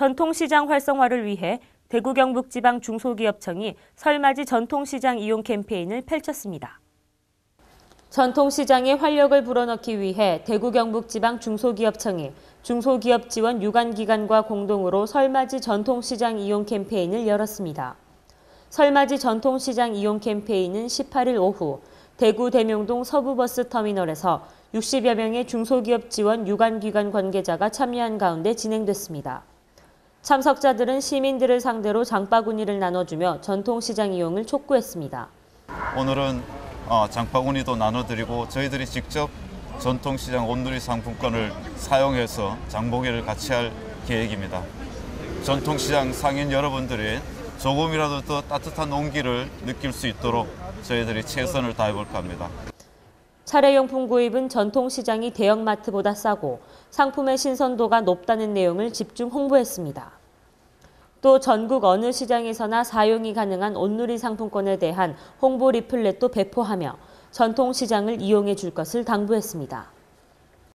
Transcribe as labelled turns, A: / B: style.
A: 전통시장 활성화를 위해 대구 경북지방 중소기업청이 설맞이 전통시장 이용 캠페인을 펼쳤습니다. 전통시장에 활력을 불어넣기 위해 대구 경북지방 중소기업청이 중소기업 지원 유관기관과 공동으로 설맞이 전통시장 이용 캠페인을 열었습니다. 설맞이 전통시장 이용 캠페인은 18일 오후 대구 대명동 서부버스터미널에서 60여 명의 중소기업 지원 유관기관 관계자가 참여한 가운데 진행됐습니다. 참석자들은 시민들을 상대로 장바구니를 나눠주며 전통시장 이용을 촉구했습니다.
B: 오늘은 장바구니도 나눠드리고 저희들이 직접 전통시장 온누리 상품권을 사용해서 장보기를 같이 할 계획입니다. 전통시장 상인 여러분들이 조금이라도 더 따뜻한 온기를 느낄 수 있도록 저희들이 최선을 다해볼까 합니다.
A: 차례용품 구입은 전통시장이 대형마트보다 싸고 상품의 신선도가 높다는 내용을 집중 홍보했습니다. 또 전국 어느 시장에서나 사용이 가능한 온누리 상품권에 대한 홍보 리플렛도 배포하며 전통시장을 이용해 줄 것을 당부했습니다.